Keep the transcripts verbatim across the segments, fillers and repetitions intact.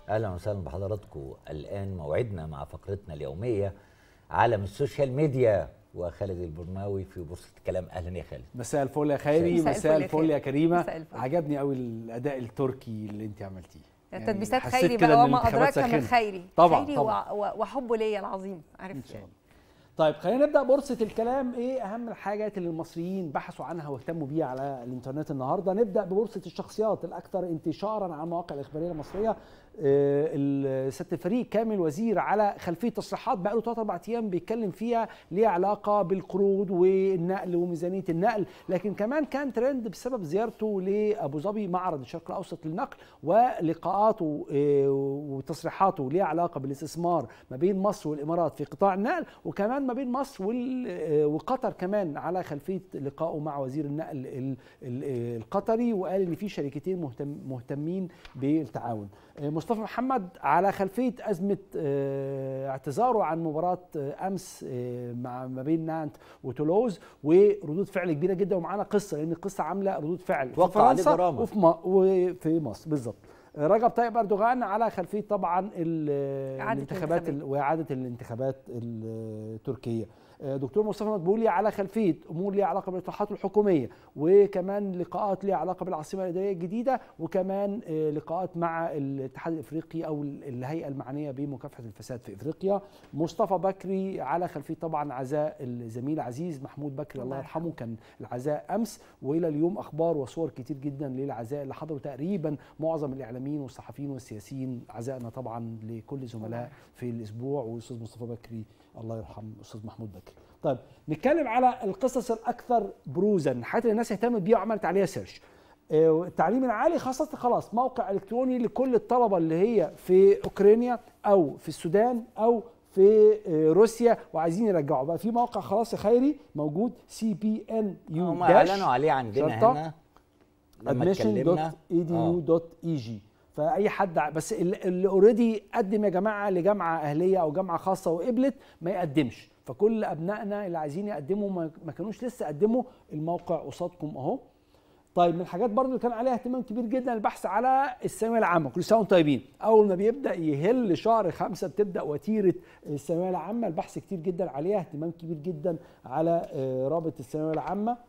اهلا وسهلا بحضراتكم. الان موعدنا مع فقرتنا اليوميه عالم السوشيال ميديا وخالد البرماوي في بورصه الكلام. اهلا يا خالد. مساء الفل يا خيري. مساء الفل يا كريمه. عجبني قوي الاداء التركي اللي انت عملتيه. يعني تدبيسات خيري بقى وما ادراك من خيري. طبعا خيري طبعا وحبه ليا العظيم، عارف ان شاء الله. طيب خلينا نبدا بورصه الكلام. ايه اهم الحاجات اللي المصريين بحثوا عنها واهتموا بيها على الانترنت النهارده؟ نبدا ببورصه الشخصيات الاكثر انتشارا على المواقع الاخباريه المصريه. سياده الفريق كامل وزير على خلفيه تصريحات بقى له ثلاث اربع ايام بيتكلم فيها ليها علاقه بالقروض والنقل وميزانيه النقل، لكن كمان كان ترند بسبب زيارته لابو ظبي معرض الشرق الاوسط للنقل ولقاءاته وتصريحاته ليها علاقه بالاستثمار ما بين مصر والامارات في قطاع النقل، وكمان ما بين مصر وقطر كمان على خلفيه لقائه مع وزير النقل القطري، وقال ان في شركتين مهتم مهتمين بالتعاون. مصطفى محمد على خلفيه ازمه اعتذاره عن مباراه امس مع ما بين نانت وتولوز وردود فعل كبيره جدا، ومعانا قصه لان القصه عامله ردود فعل في فرنسا وفي مصر بالظبط. رجب طيب اردوغان على خلفيه طبعا الانتخابات واعاده الانتخابات التركيه. دكتور مصطفى مدبولي على خلفيه امور ليها علاقه بالاصلاحات الحكوميه، وكمان لقاءات ليها علاقه بالعاصمه الاداريه الجديده، وكمان لقاءات مع الاتحاد الافريقي او الهيئه المعنيه بمكافحه الفساد في افريقيا. مصطفى بكري على خلفيه طبعا عزاء الزميل عزيز محمود بكري الله يرحمه، كان العزاء امس، والى اليوم اخبار وصور كتير جدا للعزاء اللي حضروا تقريبا معظم الاعلاميين والصحفيين والسياسيين. عزائنا طبعا لكل زملاء في الاسبوع، والاستاذ مصطفى بكري الله يرحم الاستاذ محمود بكري. طيب نتكلم على القصص الاكثر بروزا، الحاجات اللي الناس اهتمت بيها وعملت عليها سيرش. التعليم العالي خاصه خلاص موقع الكتروني لكل الطلبه اللي هي في اوكرانيا او في السودان او في روسيا وعايزين يرجعوا، بقى في موقع خلاص يا خيري موجود سي بي ان يو هم اعلنوا عليه عندنا هنا لما اتكلمنا admission dot e d u dot e g. فاي حد بس اللي اوريدي قدم يا جماعه لجامعه اهليه او جامعه خاصه وقبلت ما يقدمش، فكل ابنائنا اللي عايزين يقدموا ما كانوش لسه قدموا، الموقع قصادكم اهو. طيب من الحاجات برضو اللي كان عليها اهتمام كبير جدا البحث على الثانويه العامه. كل سنه وانتم طيبين، اول ما بيبدا يهل شهر خمسة بتبدا وتيره الثانويه العامه، البحث كتير جدا عليها، اهتمام كبير جدا على رابط الثانويه العامه.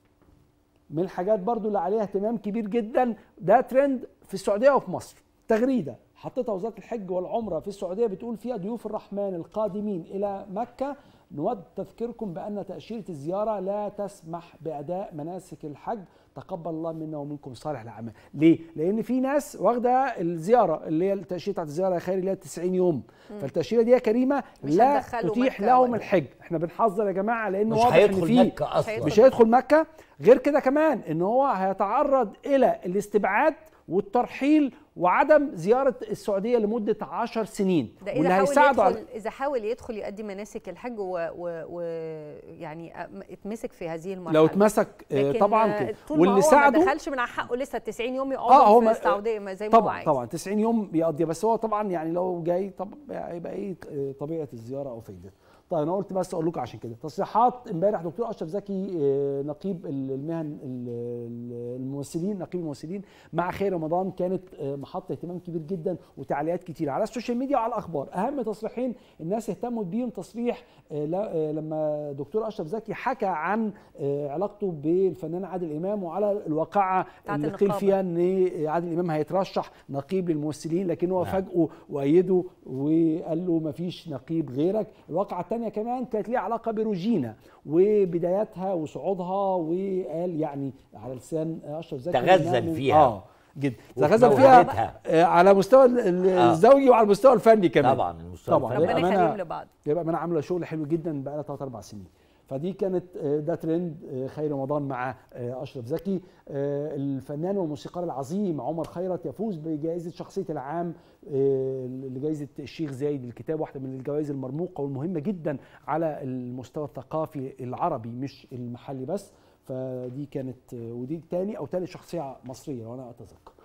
من الحاجات برضو اللي عليها اهتمام كبير جدا ده ترند في السعوديه وفي مصر، تغريده حطتها وزاره الحج والعمره في السعوديه بتقول فيها ضيوف الرحمن القادمين الى مكه نود تذكيركم بان تاشيره الزياره لا تسمح باداء مناسك الحج، تقبل الله منا ومنكم صالح الاعمال. ليه؟ لان في ناس واخده الزياره اللي هي التاشيره بتاعت الزياره يا خير اللي هي تسعين يوم، مم. فالتاشيره دي يا كريمه لا تتيح لهم الحج. احنا بنحذر يا جماعه لانه واضح ان في مكة أصلاً. مش هيدخل مكه. غير كده كمان ان هو هيتعرض الى الاستبعاد والترحيل وعدم زياره السعوديه لمده عشر سنين. ده اذا حاول يدخل على... اذا حاول يدخل يؤدي مناسك الحج ويعني و... و... اتمسك في هذه المرحله. لو اتمسك طبعا كده، واللي ساعده ما دخلش من حقه لسه تسعين يوم يقعد في السعوديه زي ما هو عايز. طبعا تسعين يوم بيقضي، بس هو طبعا يعني لو جاي طب هيبقى ايه طبيعه الزياره او فايدتها. طيب انا قلت بس اقول لكم عشان كده تصريحات امبارح دكتور اشرف زكي نقيب المهن الممثلين نقيب الممثلين مع خير رمضان كانت محط اهتمام كبير جدا وتعليقات كتير على السوشيال ميديا وعلى الاخبار. اهم تصريحين الناس اهتموا بيهم تصريح لما دكتور اشرف زكي حكى عن علاقته بالفنان عادل امام وعلى الواقعه اللي قيل فيها ان عادل امام هيترشح نقيب للممثلين، لكن هو فاجئه وايده وقال له ما فيش نقيب غيرك. الواقعه الثانيه كمان كانت ليها علاقه بروجينا وبداياتها وصعودها، وقال يعني على لسان اشرف زكي تغزل فيها اه جدا تغزل فيها على مستوى الزوجي وعلى المستوى الفني كمان. طبعا المستوى طبعا ربنا يخليهم لبعض. يبقى انا عامله شغل حلو جدا بقى لها ثلاث اربع سنين. فدي كانت ده ترند خير رمضان مع اشرف زكي. الفنان والموسيقار العظيم عمر خيرت يفوز بجائزه شخصيه العام لجائزه الشيخ زايد للكتاب، واحده من الجوائز المرموقه والمهمه جدا على المستوى الثقافي العربي مش المحلي بس. فدي كانت ودي تاني او ثالث شخصيه مصريه وانا اتذكر.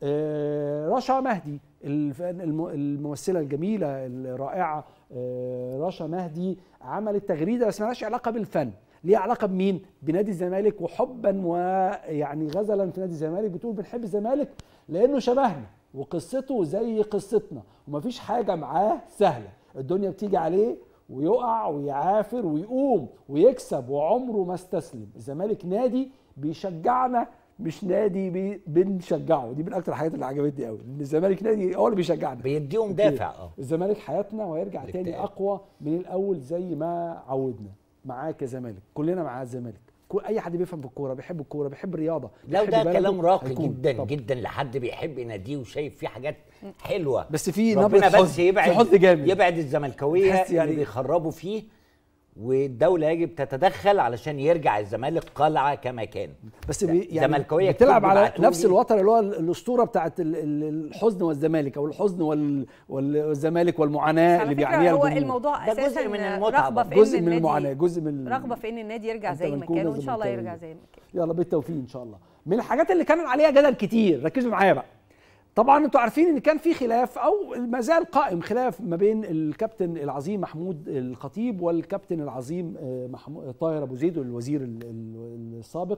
رشا مهدي الممثله الجميله الرائعه رشا مهدي عملت تغريده بس مالهاش علاقه بالفن، ليها علاقه بمين؟ بنادي الزمالك، وحبا ويعني غزلا في نادي الزمالك بتقول بنحب الزمالك لانه شبهنا وقصته زي قصتنا ومفيش حاجه معاه سهله، الدنيا بتيجي عليه ويقع ويعافر ويقوم ويكسب وعمره ما استسلم. الزمالك نادي بيشجعنا مش نادي بي بنشجعه، دي من اكتر الحاجات اللي عجبتني قوي، ان الزمالك نادي هو اللي بيشجعنا، بيديهم دافع. اه الزمالك حياتنا وهيرجع تاني الاكتئاب. اقوى من الاول زي ما عودنا. معاك يا زمالك، كلنا مع الزمالك، اي حد بيفهم في الكوره بيحب الكوره بيحب الرياضه. لو ده كلام راقي جدا طب. جدا لحد بيحب ناديه وشايف فيه حاجات حلوه، بس في ربنا نبره بس يبعد حزن جامد، يبعد الزملكاويه يعني اللي بيخربوا فيه، والدوله يجب تتدخل علشان يرجع الزمالك قلعه كما كان. بس بي يعني زملكاويه بتلعب على نفس الوتر اللي هو الاسطوره بتاعت الحزن والزمالك، او الحزن والزمالك والمعاناه اللي بيعانيها هو الجمهور. الموضوع اساسا جزء من المتعه، رغبه في جزء ان من المعاناه، جزء من رغبه في ان النادي يرجع زي ما كان، وان شاء الله يرجع زي ما كان. يلا بالتوفيق ان شاء الله. من الحاجات اللي كان عليها جدل كتير، ركزوا معايا بقى. طبعا انتوا عارفين ان كان في خلاف او ما زال قائم خلاف ما بين الكابتن العظيم محمود الخطيب والكابتن العظيم محمود طاهر ابو زيد الوزير السابق،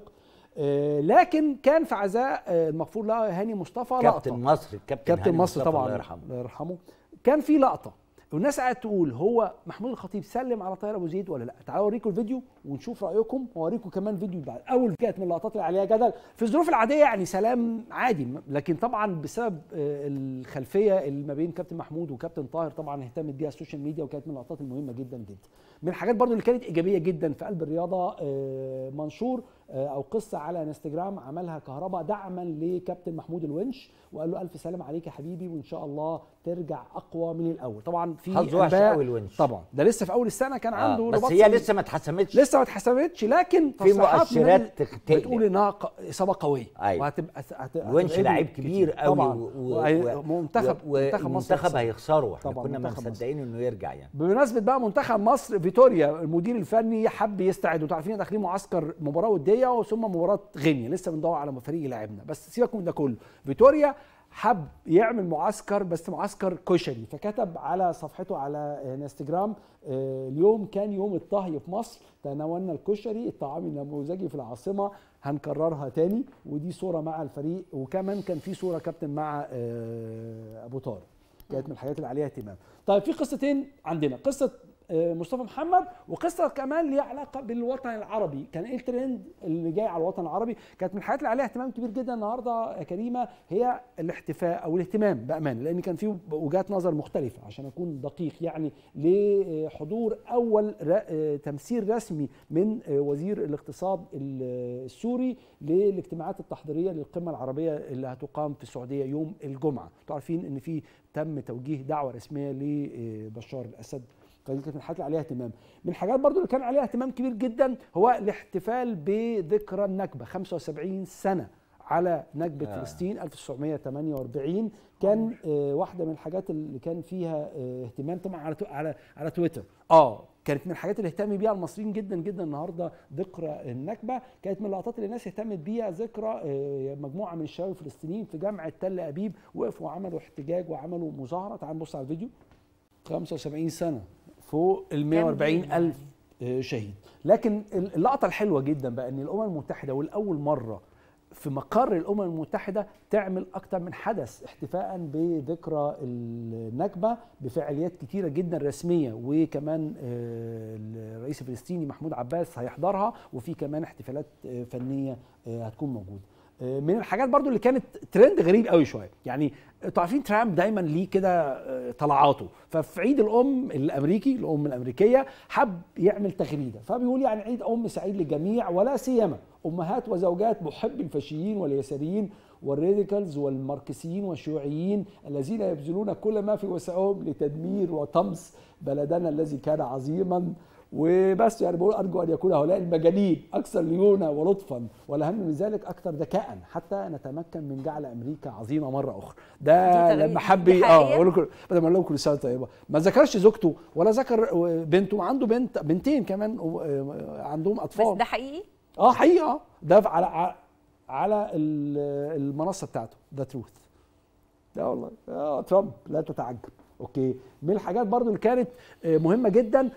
لكن كان في عزاء المغفور له هاني مصطفى لقطه. كابتن مصر الكابتن كابتن هاني مصر طبعا الله يرحمه. الله يرحمه. كان في لقطه والناس قاعده تقول هو محمود الخطيب سلم على طاهر ابو زيد ولا لا؟ تعالوا اوريكم الفيديو ونشوف رايكم، واوريكم كمان فيديو بعد. اول كانت من اللقطات اللي عليها جدل في الظروف العاديه، يعني سلام عادي، لكن طبعا بسبب الخلفيه اللي ما بين كابتن محمود وكابتن طاهر طبعا اهتمت بيها السوشيال ميديا، وكانت من اللقطات المهمه جدا جدا. من الحاجات برضو اللي كانت ايجابيه جدا في قلب الرياضه منشور او قصه على انستجرام عملها كهربا دعما لكابتن محمود الونش، وقال له الف سلام عليك يا حبيبي وان شاء الله ترجع اقوى من الاول. طبعا في حظه وحش قوي الونش طبعا، ده لسه في اول السنه كان عنده آه بس هي لسه ما اتحسمتش، لسه ما اتحسمتش، لكن في مؤشرات بتقول انها اصابه قويه. أيوة. وهتبقى الونش لعيب كبير قوي طبعا، ومنتخب منتخب مصر هيخسره، احنا كنا ما مصدقين انه يرجع. يعني بمناسبه بقى منتخب مصر، فيتوريا المدير الفني حب يستعد، وانتوا عارفين داخلين معسكر مباراه وديه ثم مباراه غينيا، لسه بندور على فريق يلعبنا، بس سيبكم من ده كله. فيتوريا حب يعمل معسكر بس معسكر كشري، فكتب على صفحته على انستجرام اليوم كان يوم الطهي في مصر، تناولنا الكشري الطعام النموذجي في العاصمه، هنكررها تاني. ودي صوره مع الفريق، وكمان كان في صوره كابتن مع ابو طارق، كانت من الحاجات اللي عليها اهتمام. طيب في قصتين عندنا، قصه مصطفى محمد وقصه كمان ليها علاقه بالوطن العربي. كان ايه الترند اللي جاي على الوطن العربي؟ كانت من الحاجات اللي عليها اهتمام كبير جدا النهارده يا كريمه هي الاحتفاء او الاهتمام بامانه، لان كان في وجهات نظر مختلفه عشان اكون دقيق، يعني لحضور اول تمثيل رسمي من وزير الاقتصاد السوري للاجتماعات التحضيريه للقمه العربيه اللي هتقام في السعوديه يوم الجمعه. انتوا عارفين ان في تم توجيه دعوه رسميه لبشار الاسد، فدي كانت من الحاجات اللي عليها اهتمام. من الحاجات برضو اللي كان عليها اهتمام كبير جدا هو الاحتفال بذكرى النكبه، خمسة وسبعين سنه على نكبه آه. فلسطين ألف وتسعمائة وثمانية وأربعين. كان آه واحده من الحاجات اللي كان فيها آه اهتمام طبعا على على على تويتر. اه كانت من الحاجات اللي اهتم بيها المصريين جدا جدا النهارده ذكرى النكبه. كانت من اللقطات اللي الناس اهتمت بيها ذكرى آه مجموعه من الشباب الفلسطينيين في جامعه تل ابيب، وقفوا وعملوا احتجاج وعملوا مظاهره. تعالوا نبص على الفيديو. خمسة وسبعين سنه، فوق ال مائة وأربعين ألف شهيد. لكن اللقطة الحلوة جدا بقى ان الأمم المتحدة والأول مرة في مقر الأمم المتحدة تعمل أكتر من حدث احتفاء بذكرى النكبة بفعاليات كتيرة جدا رسمية، وكمان الرئيس الفلسطيني محمود عباس هيحضرها، وفي كمان احتفالات فنية هتكون موجودة. من الحاجات برضو اللي كانت ترند غريب قوي شويه، يعني انتوا عارفين ترامب دايما ليه كده طلعاته، ففي عيد الام الامريكي الام الامريكيه حب يعمل تغريده، فبيقول يعني عيد ام سعيد للجميع ولا سيما امهات وزوجات محب الفاشيين واليساريين والراديكالز والماركسيين والشيوعيين الذين يبذلون كل ما في وسعهم لتدمير وطمس بلدنا الذي كان عظيما. وبس يعني بقول ارجو ان يكون هؤلاء المجانين اكثر ليونه ولطفا والاهم من ذلك اكثر ذكاء حتى نتمكن من جعل امريكا عظيمه مره اخرى. ده لما حب اه اقول لكم بدل ما اقول لكم كل سنه طيبه، ما ذكرش زوجته ولا ذكر بنته، وعنده بنت بنتين كمان عندهم اطفال. بس ده حقيقي؟ اه حقيقي. اه ده على على المنصه بتاعته ده تروث. لا والله اه ترامب لا تتعجب. اوكي، من الحاجات برضو اللي كانت مهمه جدا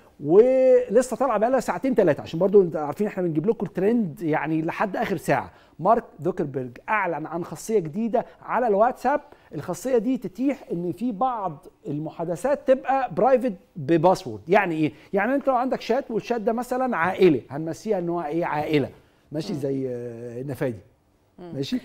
ولسه طالعه بقى لها ساعتين ثلاثه، عشان برضو انتوا عارفين احنا بنجيب لكم الترند يعني لحد اخر ساعه. مارك زوكربيرج اعلن عن خاصيه جديده على الواتساب. الخاصيه دي تتيح ان في بعض المحادثات تبقى برايفت بباسورد. يعني ايه؟ يعني انت لو عندك شات والشات ده مثلا عائلي، هنمسيها ان هو ايه، عائله ماشي زي النفادي ماشي،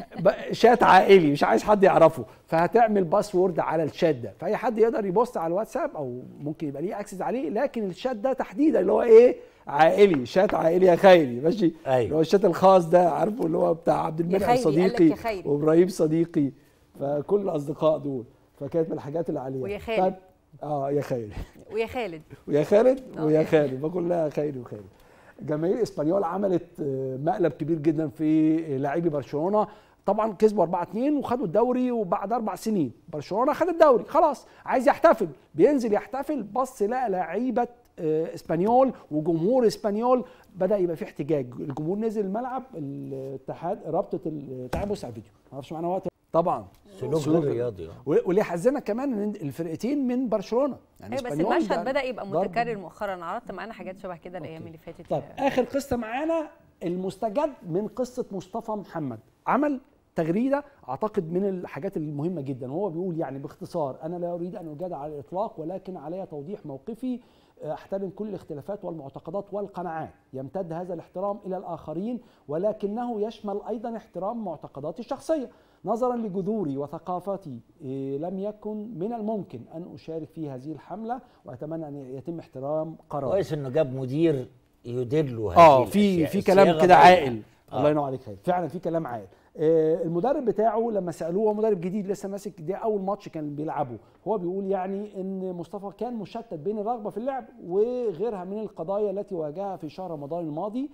شات عائلي مش عايز حد يعرفه، فهتعمل باسورد على الشات ده، فاي حد يقدر يبوست على الواتساب او ممكن يبقى ليه اكسس عليه، لكن الشات ده تحديدا اللي هو ايه، عائلي، شات عائلي يا خيري ماشي. أيوة. اللي هو الشات الخاص ده، عارفه اللي هو بتاع عبد المنعم صديقي وابراهيم صديقي، فكل الاصدقاء دول، فكانت من الحاجات اللي عليها. ويا خالد. اه يا خيري ويا خالد ويا خالد ويا خالد، فكلها خيري وخالد. جماهير اسبانيول عملت مقلب كبير جدا في لاعبي برشلونه. طبعا كسبوا أربعة اتنين وخدوا الدوري، وبعد اربع سنين برشلونه خد الدوري خلاص، عايز يحتفل، بينزل يحتفل، بص لقى لعيبه اسبانيول وجمهور اسبانيول بدا يبقى في احتجاج. الجمهور نزل الملعب، الاتحاد رابطه الاتحاد، بص على الفيديو ما اعرفش معانا وقت طبعا، سلوك غير رياضي. واللي يحزنك كمان ان الفرقتين من برشلونه يعني، بس المشهد بدا يبقى متكرر مؤخرا. عرضت معانا حاجات شبه كده الايام اللي فاتت. طيب اخر قصه معانا المستجد من قصه مصطفى محمد. عمل تغريده اعتقد من الحاجات المهمه جدا، وهو بيقول يعني باختصار: انا لا اريد ان اجادل على الاطلاق، ولكن علي توضيح موقفي. احترم كل الاختلافات والمعتقدات والقناعات، يمتد هذا الاحترام الى الاخرين، ولكنه يشمل ايضا احترام معتقداتي الشخصيه. نظرا لجذوري وثقافتي لم يكن من الممكن ان اشارك في هذه الحمله، واتمنى ان يتم احترام قراري. كويس انه جاب مدير يدير له هذه اه في في كلام كده عاقل. آه. الله ينور عليك خير، فعلا في كلام عاقل. آه المدرب بتاعه لما سالوه، هو مدرب جديد لسه ماسك، ده اول ماتش كان بيلعبه، هو بيقول يعني ان مصطفى كان مشتت بين الرغبه في اللعب وغيرها من القضايا التي واجهها في شهر رمضان الماضي،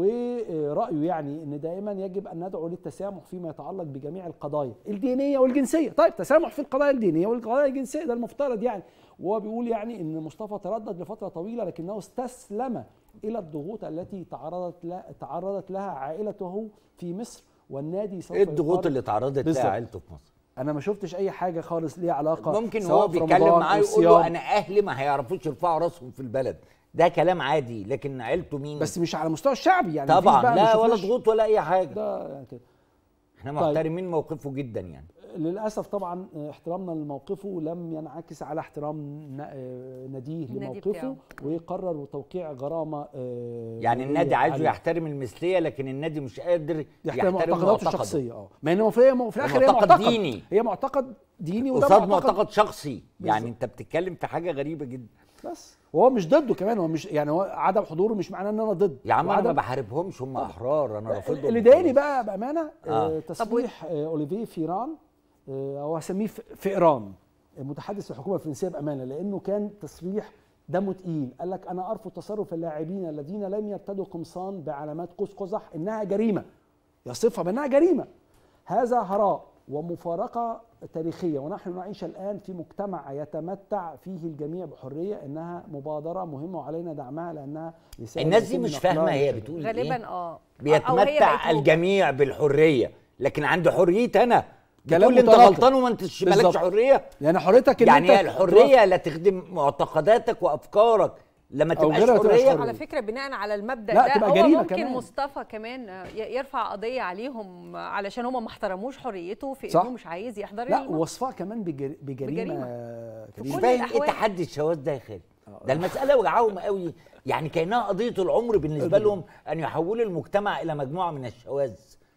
ورأيه يعني ان دائما يجب ان ندعو للتسامح فيما يتعلق بجميع القضايا الدينيه والجنسيه. طيب تسامح في القضايا الدينيه والقضايا الجنسيه ده المفترض يعني. وهو بيقول يعني ان مصطفى تردد لفتره طويله، لكنه استسلم الى الضغوط التي تعرضت لها تعرضت لها عائلته في مصر، والنادي سوف ايه الضغوط اللي تعرضت لها عائلته في مصر؟ انا ما شفتش اي حاجه خالص ليها علاقه. ممكن هو بيتكلم معاه يقول له انا اهلي ما هيعرفوش يرفعوا راسهم في البلد، ده كلام عادي، لكن عيلته مين؟ بس مش على مستوى الشعبي يعني. طبعا لا، ولا ضغوط ولا اي حاجه، ده يعني كده. احنا محترمين طيب. موقفه جدا يعني. للاسف طبعا احترامنا لموقفه لم ينعكس على احترام ناديه لموقفه، وقرر توقيع غرامه. يعني النادي عايزه يحترم المثليه، لكن النادي مش قادر يحترم معتقداته الشخصيه. اه ما انه في الاخر هي معتقد ديني، هي معتقد ديني وده قصاد معتقد شخصي. يعني بالزبط. انت بتتكلم في حاجه غريبه جدا. بس وهو مش ضده كمان، هو مش يعني هو عدم حضوره مش معناه ان انا ضد. يا عم انا ما بحاربهمش، هم احرار، انا رافضهم. اللي ضايقني بقى بامانه آه. تصريح آه اوليفيه فيران، او هسميه فئران، متحدث الحكومه الفرنسيه بامانه، لانه كان تصريح دمه تقيل. قال لك انا ارفض تصرف اللاعبين الذين لم يرتدوا قمصان بعلامات قوس قزح، انها جريمه، يصفها بانها جريمه. هذا هراء ومفارقه تاريخيه، ونحن نعيش الان في مجتمع يتمتع فيه الجميع بحريه، انها مبادره مهمه وعلينا دعمها لانها الناس دي مش فاهمه هي بتقول غالبا ايه؟ اه بيتمتع الجميع بالحريه، لكن عند حريتي انا بتقول انت غلطان وما انتش مالكش حريه. يعني حريتك ان يعني انت الحريه لا تخدم معتقداتك وافكارك لما تبقاش حريه. على فكره بناء على المبدا ده هو ممكن كمان. مصطفى كمان يرفع قضيه عليهم علشان هم ما احترموش حريته في انه مش عايز يحضر. لا وصفها كمان بجريمه, بجريمة. مش فاهم ايه تحدي الشواذ ده يا خالد. ده المساله وجعهم قوي، يعني كانها قضيه العمر بالنسبه لهم ان يحولوا المجتمع الى مجموعه من الشواذ.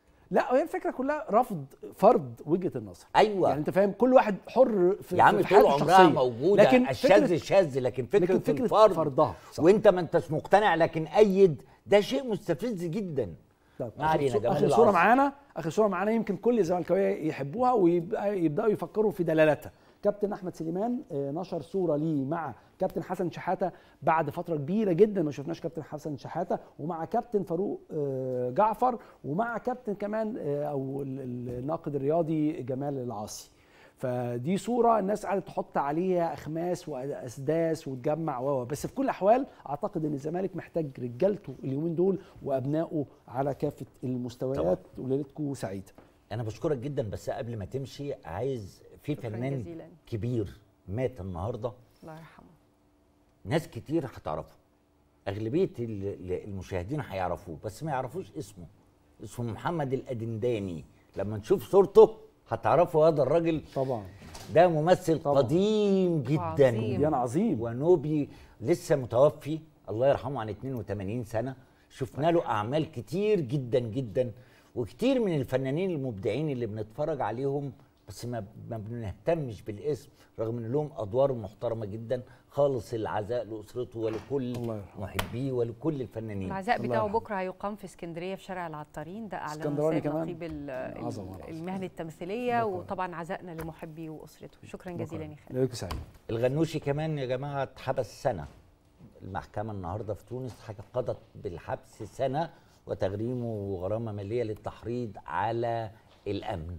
لا هي الفكره كلها رفض فرض وجهه النظر. ايوه يعني انت فاهم، كل واحد حر في يا عم طول عمرها موجوده، لكن الشاذ شاذ، لكن فكره, لكن فكرة الفرض فرضها صح. وانت ما انتش مقتنع لكن ايد، ده شيء مستفز جدا. طب اخر صوره معانا، اخر صوره معانا يمكن كل الزملكاويه يحبوها ويبداوا يفكروا في دلالتها. كابتن احمد سليمان نشر صوره ليه مع كابتن حسن شحاته بعد فتره كبيره جدا ما شفناش كابتن حسن شحاته، ومع كابتن فاروق جعفر، ومع كابتن كمان او الناقد الرياضي جمال العاصي. فدي صوره الناس قاعده تحط عليها اخماس واسداس وتجمع و بس في كل الاحوال اعتقد ان الزمالك محتاج رجالته اليومين دول وابنائه على كافه المستويات. وليلتكم سعيده. انا بشكرك جدا، بس قبل ما تمشي عايز في فنان كبير مات النهارده الله يرحمه، ناس كتير هتعرفه، اغلبيه المشاهدين هيعرفوه بس ما يعرفوش اسمه. اسمه محمد الأدنداني. لما نشوف صورته هتعرفوا هذا الراجل. طبعا ده ممثل طبعا قديم جدا، كوميديان عظيم ونوبي، لسه متوفي الله يرحمه عن اتنين وتمانين سنه. شفنا له اعمال كتير جدا جدا، وكتير من الفنانين المبدعين اللي بنتفرج عليهم بس ما ما بنهتمش بالاسم، رغم ان لهم ادوار محترمه جدا. خالص العزاء لاسرته ولكل محبيه ولكل الفنانين. العزاء بتاعه بكره هيقام في اسكندريه في شارع العطارين، ده اعلنه سيد نقيب المهن التمثيليه، وطبعا عزائنا لمحبيه واسرته. شكرا جزيلا يا خالد. سعيد. الغنوشي كمان يا جماعه اتحبس سنه. المحكمه النهارده في تونس قضت بالحبس سنه وتغريمه غرامه ماليه للتحريض على الامن.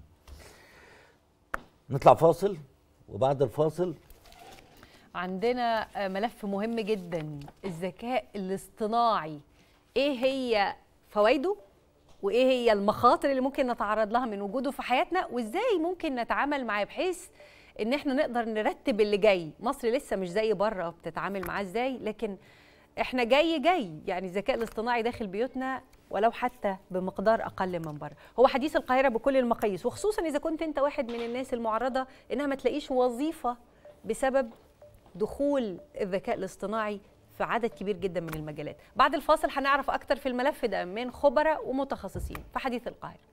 نطلع فاصل، وبعد الفاصل عندنا ملف مهم جدا، الذكاء الاصطناعي. ايه هي فوائده وايه هي المخاطر اللي ممكن نتعرض لها من وجوده في حياتنا، وازاي ممكن نتعامل معاه بحيث ان احنا نقدر نرتب اللي جاي. مصر لسه مش زي بره بتتعامل معاه ازاي، لكن احنا جاي جاي يعني الذكاء الاصطناعي داخل بيوتنا ولو حتى بمقدار اقل من بره. هو حديث القاهره بكل المقاييس، وخصوصا اذا كنت انت واحد من الناس المعرضه انها ما تلاقيش وظيفه بسبب دخول الذكاء الاصطناعي في عدد كبير جدا من المجالات. بعد الفاصل هنعرف اكتر في الملف ده من خبراء ومتخصصين في حديث القاهره.